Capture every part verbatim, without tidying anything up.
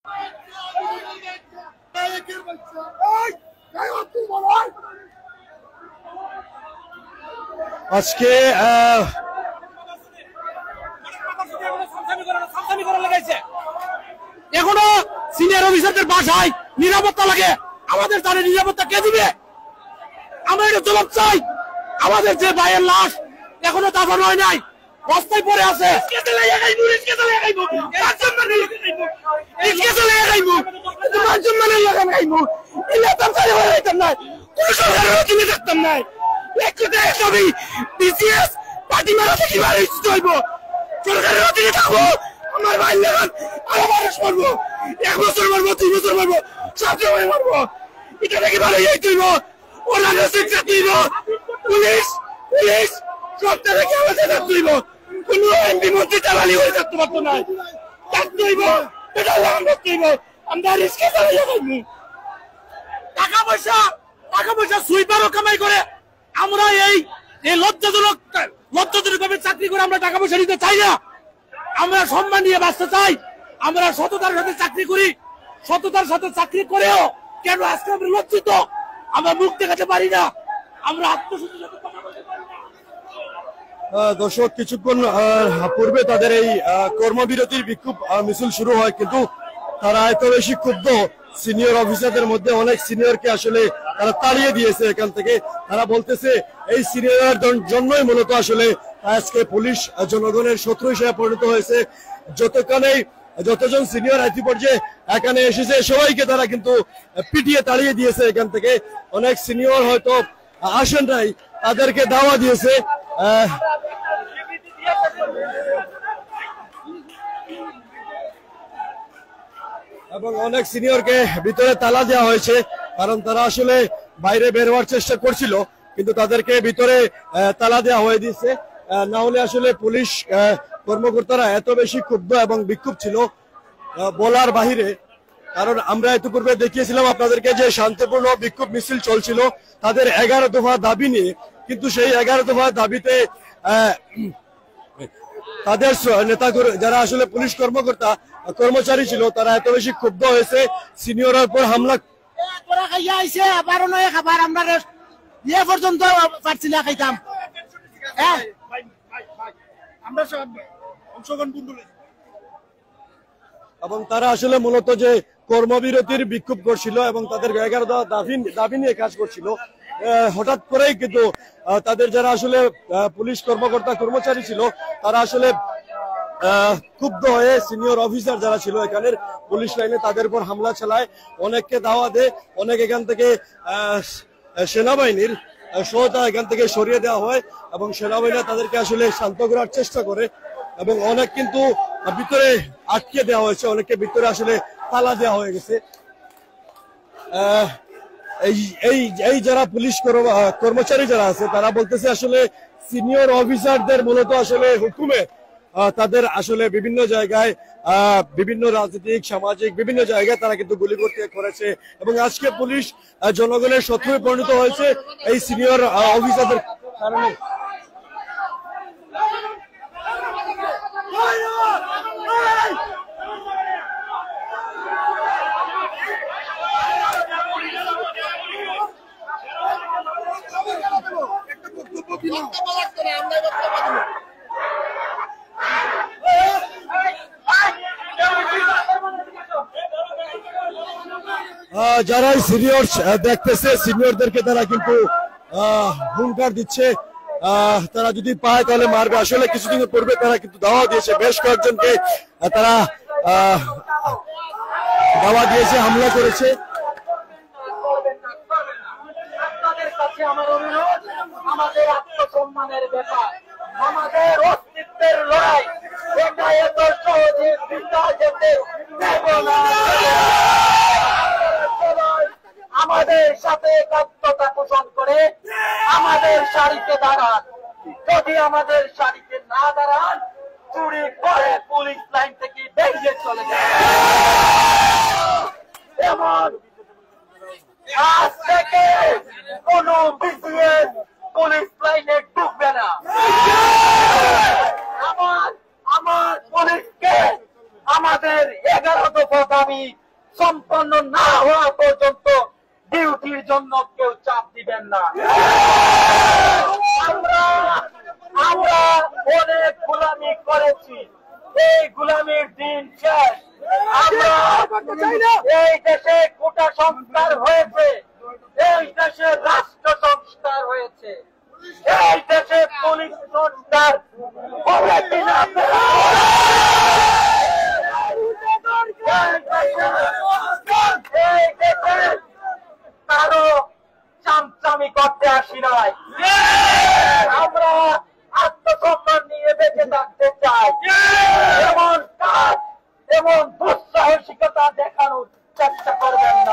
আজকে এখনো সিনিয়র অফিসারদের বাসায় নিরাপত্তা লাগে, আমাদের তাদের নিরাপত্তা কে দিবে? আমরা এটা জবাব চাই। আমাদের যে ভাইয়ের লাশ এখনো দাফন হয় নাই, রাস্তায় পড়ে আছে। সরকারের অধীনে থাকবো, আমার ভাই লাগান আরো মানুষ মারবো, এক বছর মারবো, দুই বছর মারবো, সব সময় মারবো। এটা নাকি ভালো এই তুইব, ওরা শিক্ষা তুইব, পুলিশ পুলিশ সবটা নাকি আমাদের তুইব। কোন এমপি মন্ত্রী চালালি হয়ে থাকতে পারতো না, থাকতেইব, এটা লাগান করতেইব। আমরা রিস্কে চালিয়ে যাইবো। টাকা পয়সা টাকা পয়সা সুইপারও কামাই করে আমরা এই এই লজ্জাজনক লজ্জাজনক ভাবে চাকরি করে আমরা টাকা পয়সা নিতে চাই না। আমরা সম্মান নিয়ে বাঁচতে চাই। আমরা সততার সাথে চাকরি করি, সততার সাথে চাকরি করেও কেন আজকে আমরা লজ্জিত? আমরা মুখ দেখাতে পারি না, আমরা আত্মসচেতন সাথে কথা বলতে পারি না। দর্শক, কিছুক্ষণ পূর্বে তাদের এই কর্মবিরতির বিক্ষোভ মিছিল শুরু হয়, কিন্তু তারা এত বেশি ক্ষুব্ধ, সিনিয়র অফিসারদের মধ্যে অনেক সিনিয়রকে আসলে তারা তাড়িয়ে দিয়েছে এখান থেকে। তারা বলতেছে এই সিনিয়র জন্যই মূলত আসলে আজকে পুলিশ জনগণের শত্রু হিসেবে পরিণত হয়েছে। যতক্ষণেই যতজন সিনিয়র আইটি পর্যায়ে এখানে এসেছে সবাইকে তারা কিন্তু পিটিয়ে তাড়িয়ে দিয়েছে এখান থেকে। অনেক সিনিয়র হয়তো আসেন নাই, তাদেরকে দাওয়া দিয়েছে। এবং অনেক সিনিয়রকে ভিতরে তালা দেওয়া হয়েছে, কারণ তারা আসলে বাইরে বের হওয়ার চেষ্টা করছিল, কিন্তু তাদেরকে ভিতরে তালা দেওয়া হয়ে দিয়েছে। না হলে আসলে পুলিশ কর্মকর্তারা এত বেশি ক্ষুব্ধ এবং বিক্ষোভ ছিল বলার বাহিরে। কারণ আমরা ইতিপূর্বে দেখিয়েছিলাম আপনাদেরকে যে শান্তিপূর্ণ বিক্ষোভ মিছিল চলছিল তাদের এগারো দফা দাবি নিয়ে, কিন্তু সেই এগারো দফা দাবিতে তাদের নেতা যারা আসলে পুলিশ কর্মকর্তা কর্মচারী ছিল তারা এত বেশি ক্ষুব্ধ হয়েছে সিনিয়রের উপর হামলা পর্যন্ত পারছি না খাইতাম। এবং তারা আসলে মূলত যে কর্মবিরতির বিক্ষোভ করছিল এবং তাদের এগারো দাবি দাবি নিয়ে কাজ করছিল, হঠাৎ করেই কিন্তু তাদের যারা আসলে পুলিশ কর্মকর্তা কর্মচারী ছিল তারা আসলে ক্ষুব্ধ হয়ে সিনিয়র অফিসার যারা ছিল এখানের পুলিশ লাইনে তাদের উপর হামলা চালায়, অনেককে দাওয়া দেয়, অনেক এখান থেকে সেনাবাহিনীর সহায়তা এখান থেকে সরিয়ে দেওয়া হয় এবং সেনাবাহিনী তাদেরকে আসলে শান্ত করার চেষ্টা করে এবং অনেক কিন্তু ভিতরে আটকে দেওয়া হয়েছে, অনেককে ভিতরে আসলে তালা দেওয়া হয়ে গেছে। এই এই এই যারা পুলিশ কর্মচারী যারা আছে তারা বলতেছে আসলে সিনিয়র অফিসারদের মূলত আসলে হুকুমে তাদের আসলে বিভিন্ন জায়গায় বিভিন্ন রাজনৈতিক সামাজিক বিভিন্ন জায়গায় তারা কিন্তু গুলি করতে করেছে এবং আজকে পুলিশ জনগণের শত্রুতে পরিণত হয়েছে এই সিনিয়র অফিসারদের কারণে। যারা সিনিয়র দেখতেছে সিনিয়রদেরকে তারা কিন্তু হুঙ্কার দিচ্ছে, তারা যদি পায় তাহলে মারবে। আসলে কিছুদিন পূর্বে তারা কিন্তু দাওয়া দিয়েছে, বেশ কয়েকজনকে তারা দাওয়া দিয়েছে, হামলা করেছে। আমাদের আত্মসম্মানের ব্যাপার, আমাদের অস্তিত্বের লড়াই, এটা এত সহজে বৃথা যেতে দেব না। আমাদের সাথে একাত্মতা পোষণ করে আমাদের সারিতে দাঁড়ান, যদি আমাদের সারিতে না দাঁড়ান চুরি করে পুলিশ লাইন থেকে বেরিয়ে চলে যায়। যেমন আজ থেকে কোন বিসিএস পুলিশ লাইনে ঢুকবে না। আমার আমার পুলিশকে আমাদের এগারো দফা দাবি সম্পন্ন না হওয়া পর্যন্ত ডিউটির জন্য কেউ চাপ দিবেন না। আমরা আমরা অনেক গোলামি করেছি, এই গোলামির দিন শেষ। আমরা এই দেশে কোটা সংস্কার হয়েছে, এই দেশে রাষ্ট্র সংস্কার হয়েছে, এই দেশে পুলিশ সংস্কার হবে কিনা এই দেশে কারো চামচামি করতে আসি নাই। আমরা আত্মসম্মান নিয়ে বেঁচে থাকতে চাই। এমন কাজ, এমন দুঃসাহসিকতা দেখানোর চেষ্টা করবেন না।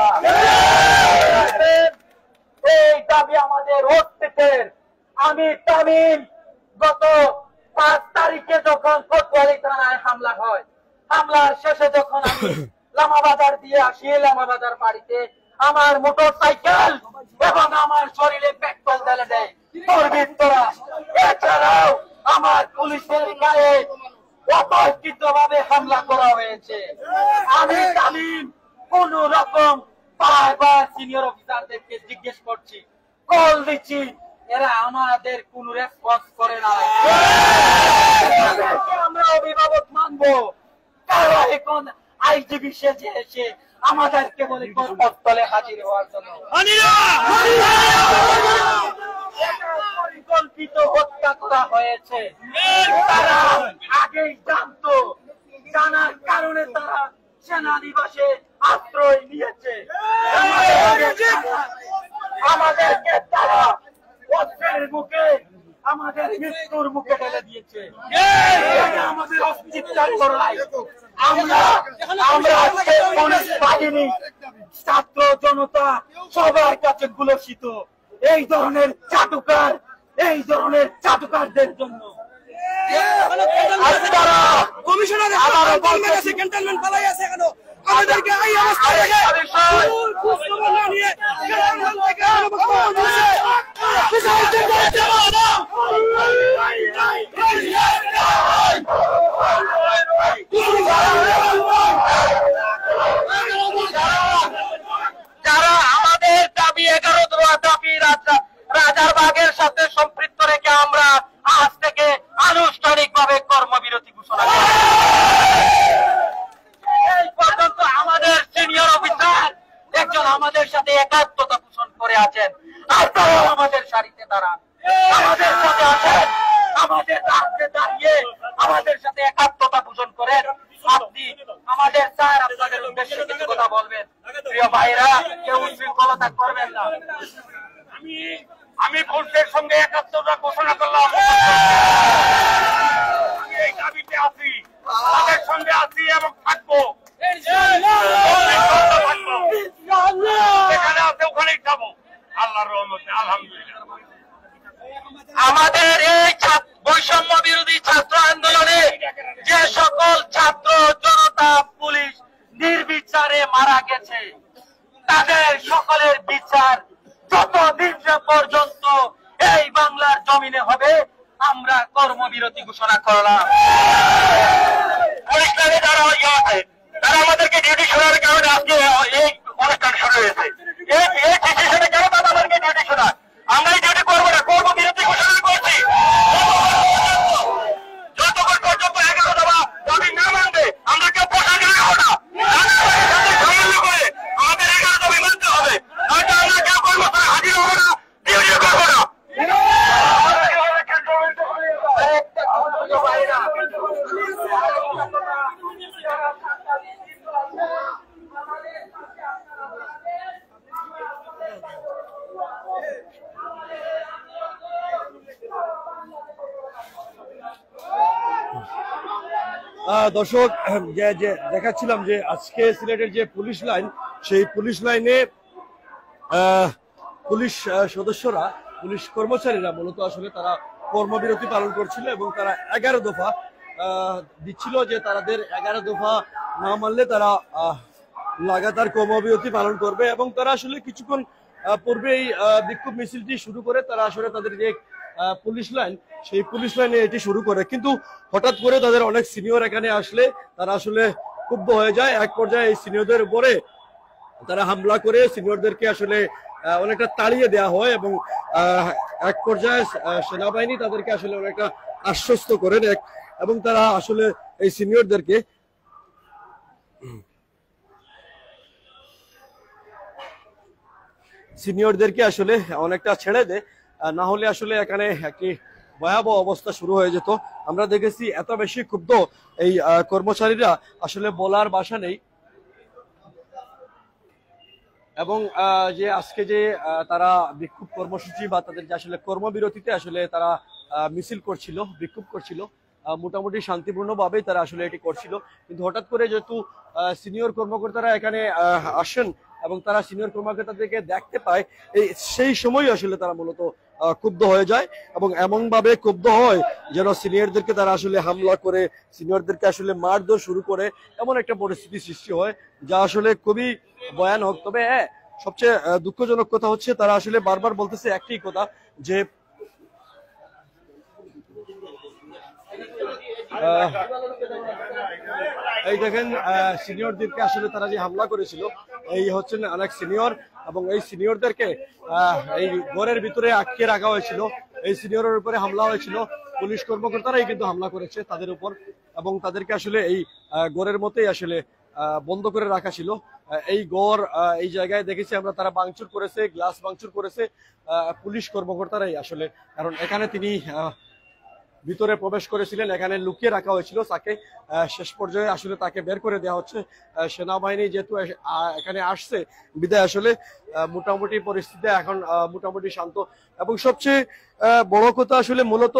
এই দাবি আমাদের অস্তিত্বের। আমি তামিম গত পাঁচ তারিখে যখন কোতোয়ালি থানায় হামলা হয়, হামলার শেষে যখন আমি লামাবাজার দিয়ে আসি, লামাবাজার বাড়িতে আমার মোটর সাইকেল এবং আমার শরীরে পেট্রোল ঢেলে দেয় দুর্বৃত্তরা। এছাড়াও আমার পুলিশের গায়ে অতর্কিত ভাবে হামলা করা হয়েছে। আমি তামিম কোন রকম বারবার সিনিয়র অফিসারদেরকে জিজ্ঞেস করছি, কল দিচ্ছি, এরা আমাদের কোন রেসপন্স করে না। আমরা অভিভাবক মানবো, কারা এখন আইজিবি সেজে এসে আমাদেরকে বলে কর্মস্থলে হাজির হওয়ার জন্য। পরিকল্পিত হত্যা করা হয়েছে। তারা আগেই জানতো, জানার কারণে তারা সেনানিবাসে আশ্রয় নিয়েছে। আমাদেরকে তারা অস্ত্রের মুখে, আমাদের মৃত্যুর মুখে ঢেলে দিয়েছে। আমাদের অস্তিত্বের লড়াই। আমরা আমরা আজকে পুলিশ বাহিনী, ছাত্র জনতা সবার কাছে কুলসিত এই ধরনের চাটুকার, এই ধরনের চাটুকারদের জন্য। কমিশনার ক্যান্টনমেন্ট পালাই আছে কেন? আমাদেরকে এই অবস্থা থেকে নিয়ে যারা আমাদের দাবি এগারো দাবি রাজারবাগের সাথে সম্পৃক্ত রেখে আমরা আজ থেকে আনুষ্ঠানিক ভাবে কর্মবিরতি ঘোষণা করি। এই পর্যন্ত আমাদের সিনিয়র অফিসার একজন আমাদের সাথে একাত্মতা পোষণ করে আছেন। আপনারাও আমাদের সারিতে দাঁড়ান, আমাদের সাথে আসেন, আমাদের রাস্তায় দাঁড়িয়ে আমাদের সাথে একাত্মতা পোষণ করেন। আপনি আমাদের স্যার আপনাদের উদ্দেশ্যে কিছু কথা বলবেন। প্রিয় ভাইরা, কেউ উশৃঙ্খলতা করবেন না। আমি আমি পুলিশের সঙ্গে একাত্মতা ঘোষণা করলাম। আমি এই দাবিতে আছি, তাদের সঙ্গে আছি এবং থাকবো। এখানে আছে, ওখানেই যাবো আল্লাহর রহমতে। আলহামদুলিল্লাহ। আমাদের এই বৈষম্য বিরোধী ছাত্র আন্দোলনে যে সকল ছাত্র জনতা পুলিশ নির্বিচারে মারা গেছে, তাদের সকলের বিচার যতদিন পর্যন্ত এই বাংলার জমিনে হবে আমরা কর্মবিরতি ঘোষণা করলাম। অনুষ্ঠানে যারা ইয়ে আছে, তারা আমাদেরকে ডিউটি শোনার কারণে আজকে এই অনুষ্ঠান শুরু হয়েছে। এই ডিসিশনে কেন তারা আমাদেরকে ডিউটি শোনায়? আমরা এই ডিউটি করবো না, কর্মবিরতি ঘোষণা করছি। যতক্ষণ পর্যন্ত এগারো দফা দাবি না মানবে আমরা কেউ পোশাক লাগাবো না। সামান্য করে আমাদের এগারো দাবি মানতে হবে, নয়তো আমরা কেউ কর্মস্থলে হাজির হবো না, ডিউটি করবো না। দর্শক, যে যে দেখাচ্ছিলাম যে আজকে সিলেটের যে পুলিশ লাইন, সেই পুলিশ লাইনে পুলিশ সদস্যরা, পুলিশ কর্মচারীরা মূলত আসলে তারা কর্মবিরতি পালন করছিল এবং তারা এগারো দফা দিচ্ছিল যে তাদের এগারো দফা না মানলে তারা লাগাতার কর্মবিরতি পালন করবে। এবং তারা আসলে কিছুক্ষণ পূর্বেই বিক্ষোভ মিছিলটি শুরু করে তারা আসলে তাদের যে পুলিশ লাইন, সেই পুলিশ লাইনে এটি শুরু করে। কিন্তু হঠাৎ করে তাদের অনেক সিনিয়র এখানে আসলে তারা আসলে ক্ষুব্ধ হয়ে যায়। এক পর্যায়ে এই সিনিয়রদের উপরে তারা হামলা করে সিনিয়রদেরকে আসলে অনেকটা তাড়িয়ে দেওয়া হয় এবং এক পর্যায়ে সেনাবাহিনী তাদেরকে আসলে অনেকটা আশ্বস্ত করেন এবং তারা আসলে এই সিনিয়রদেরকে সিনিয়রদেরকে আসলে অনেকটা ছেড়ে দেয়, না হলে আসলে এখানে একটি ভয়াবহ অবস্থা শুরু হয়ে যেত। আমরা দেখেছি এত বেশি ক্ষুব্ধ এই কর্মচারীরা আসলে বলার ভাষা নেই। এবং যে আজকে যে তারা বিক্ষোভ কর্মসূচি বা তাদের যে আসলে কর্মবিরতিতে আসলে তারা মিছিল করছিল, বিক্ষোভ করছিল, মোটামুটি শান্তিপূর্ণভাবেই তারা আসলে এটি করছিল। কিন্তু হঠাৎ করে যেহেতু সিনিয়র কর্মকর্তারা এখানে আসেন এবং তারা সিনিয়র কর্মকর্তাদেরকে দেখতে পায়, এই সেই সময় আসলে তারা মূলত ক্ষুব্ধ হয়ে যায় এবং এমন ভাবে ক্ষুব্ধ হয় যেন সিনিয়রদেরকে তারা আসলে হামলা করে সিনিয়রদেরকে আসলে মারধর শুরু করে, এমন একটা পরিস্থিতি সৃষ্টি হয় যা আসলে খুবই ভয়ানক। তবে হ্যাঁ, সবচেয়ে দুঃখজনক কথা হচ্ছে তারা আসলে বারবার বলতেছে একটি কথা যে এই দেখেন সিনিয়রদেরকে আসলে তারা যে হামলা করেছিল, এই হচ্ছেন অনেক সিনিয়র এবং এই সিনিয়রদেরকে এই ঘরের ভিতরে আটকে রাখা হয়েছিল। এই সিনিয়রের উপরে হামলা হয়েছিল, পুলিশ কর্মকর্তারাই কিন্তু হামলা করেছে তাদের উপর এবং তাদেরকে আসলে এই ঘরের মতোই আসলে বন্ধ করে রাখা ছিল। এই ঘর এই জায়গায় দেখেছি আমরা, তারা ভাঙচুর করেছে, গ্লাস ভাঙচুর করেছে পুলিশ কর্মকর্তারাই আসলে, কারণ এখানে তিনি ভিতরে প্রবেশ করেছিলেন, এখানে লুকিয়ে রাখা হয়েছিল তাকে। শেষ পর্যায়ে আসলে তাকে বের করে দেওয়া হচ্ছে। সেনাবাহিনী যেহেতু এখানে আসছে বিদায় আসলে মোটামুটি পরিস্থিতি এখন মোটামুটি শান্ত। এবং সবচেয়ে বড় কথা আসলে মূলত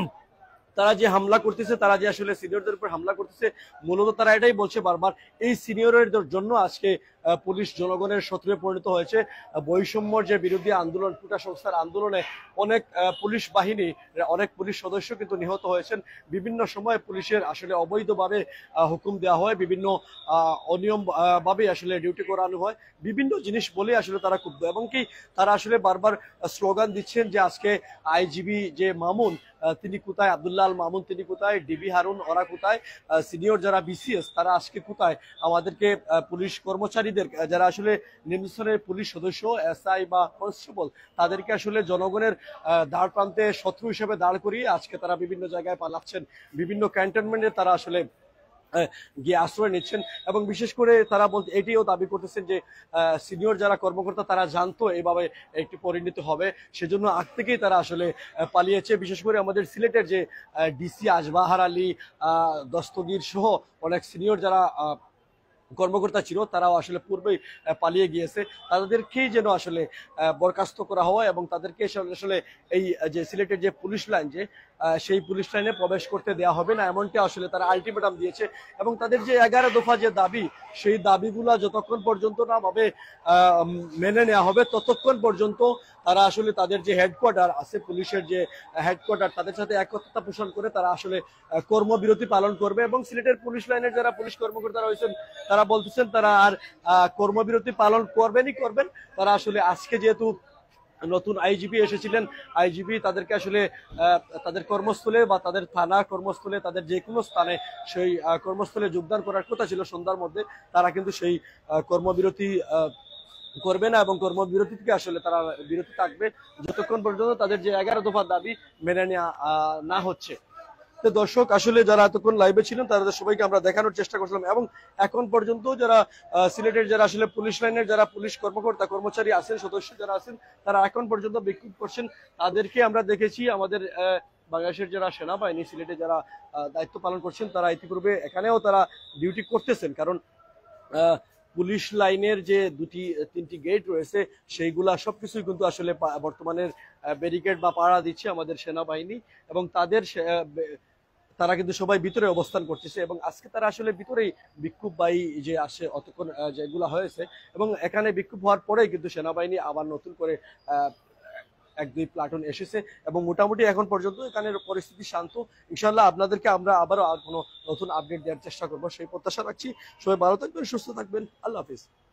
তারা যে হামলা করতেছে, তারা যে আসলে সিনিয়রদের উপর হামলা করতেছে, মূলত তারা এটাই বলছে বারবার, এই সিনিয়রের জন্য আজকে পুলিশ জনগণের শত্রুতে পরিণত হয়েছে। বৈষম্যর যে বিরোধী আন্দোলন, কোটা সংস্কার আন্দোলনে অনেক পুলিশ বাহিনী, অনেক পুলিশ সদস্য কিন্তু নিহত হয়েছেন। বিভিন্ন সময় পুলিশের আসলে অবৈধভাবে হুকুম দেওয়া হয়, বিভিন্ন অনিয়ম ভাবে আসলে ডিউটি করানো হয়, বিভিন্ন জিনিস বলে আসলে তারা ক্ষুব্ধ। এবং কি তারা আসলে বারবার স্লোগান দিচ্ছেন যে আজকে আইজিবি যে মামুন তিনি কোথায়, আব্দুল্লাহ আল মামুন তিনি কোথায়, ডিবি হারুন ওরা কোথায়, সিনিয়র যারা বিসিএস তারা আজকে কোথায়, আমাদেরকে পুলিশ কর্মচারীদের যারা আসলে নিম্নস্তরের পুলিশ সদস্য এসআই বা কনস্টেবল তাদেরকে আসলে জনগণের দাঁড় প্রান্তে শত্রু হিসেবে দাঁড় করিয়ে আজকে তারা বিভিন্ন জায়গায় পালাচ্ছেন, বিভিন্ন ক্যান্টনমেন্টে তারা আসলে গিয়ে আশ্রয় নিচ্ছেন। এবং বিশেষ করে তারা বলতে এটিও দাবি করতেছেন যে সিনিয়র যারা কর্মকর্তা তারা জানতো এইভাবে একটি পরিণতি হবে, সেজন্য আগ থেকেই তারা আসলে পালিয়েছে। বিশেষ করে আমাদের সিলেটের যে ডিসি আজবাহার আলী, দস্তগীর সহ অনেক সিনিয়র যারা কর্মকর্তা ছিল তারাও আসলে পূর্বেই পালিয়ে গিয়েছে। তাদেরকেই যেন আসলে বরখাস্ত করা হয় এবং তাদেরকে আসলে এই যে সিলেটের যে পুলিশ লাইন, যে সেই পুলিশ লাইনে প্রবেশ করতে দেওয়া হবে না, এমনটি আসলে তারা আলটিমেটাম দিয়েছে। এবং তাদের যে এগারো দফা যে দাবি, সেই দাবিগুলা যতক্ষণ পর্যন্ত না ভাবে মেনে নেওয়া হবে ততক্ষণ পর্যন্ত তারা আসলে তাদের যে হেডকোয়ার্টার আছে, পুলিশের যে হেডকোয়ার্টার, তাদের সাথে একত্রতা পোষণ করে তারা আসলে কর্মবিরতি পালন করবে। এবং সিলেটের পুলিশ লাইনের যারা পুলিশ কর্মকর্তা রয়েছেন তারা বলতেছেন তারা আর কর্মবিরতি পালন করবেনই করবেন। তারা আসলে আজকে যেহেতু নতুন আইজিপি এসেছিলেন, আইজিপি তাদেরকে আসলে তাদের কর্মস্থলে বা তাদের থানা কর্মস্থলে, তাদের যে কোনো স্থানে সেই কর্মস্থলে যোগদান করার কথা ছিল সন্ধ্যার মধ্যে, তারা কিন্তু সেই কর্মবিরতি করবে না এবং কর্মবিরতি থেকে আসলে তারা বিরতি থাকবে যতক্ষণ পর্যন্ত তাদের যে এগারো দফা দাবি মেনে নেওয়া না হচ্ছে। তো দর্শক, আসলে যারা এতক্ষণ লাইভে ছিলেন তাদের সবাইকে আমরা দেখানোর চেষ্টা করছিলাম এবং এখন পর্যন্ত যারা সিলেটের যারা আসলে পুলিশ লাইনের যারা পুলিশ কর্মকর্তা কর্মচারী আছেন, সদস্য যারা আছেন, তারা এখন পর্যন্ত বিক্ষোভ করছেন। তাদেরকে আমরা দেখেছি আমাদের বাংলাদেশের যারা সেনাবাহিনী সিলেটে যারা দায়িত্ব পালন করছেন তারা ইতিপূর্বে এখানেও তারা ডিউটি করতেছেন, কারণ পুলিশ লাইনের যে দুটি তিনটি গেট রয়েছে সেইগুলা সবকিছুই কিন্তু আসলে বর্তমানের ব্যারিকেড বা পাহারা দিচ্ছে আমাদের সেনাবাহিনী এবং তাদের তারা কিন্তু সবাই ভিতরে অবস্থান করতেছে এবং আজকে তারা আসলে ভিতরেই বিক্ষোভ বাই যে আসে অতক্ষণ যেগুলা হয়েছে এবং এখানে বিক্ষোভ হওয়ার পরেই কিন্তু সেনাবাহিনী আবার নতুন করে এক দুই প্লাটুন এসেছে এবং মোটামুটি এখন পর্যন্ত এখানের পরিস্থিতি শান্ত। ইনশাল্লাহ আপনাদেরকে আমরা আবারও আর কোনো নতুন আপডেট দেওয়ার চেষ্টা করবো সেই প্রত্যাশা রাখছি। সবাই ভালো থাকবেন, সুস্থ থাকবেন, আল্লাহ হাফিজ।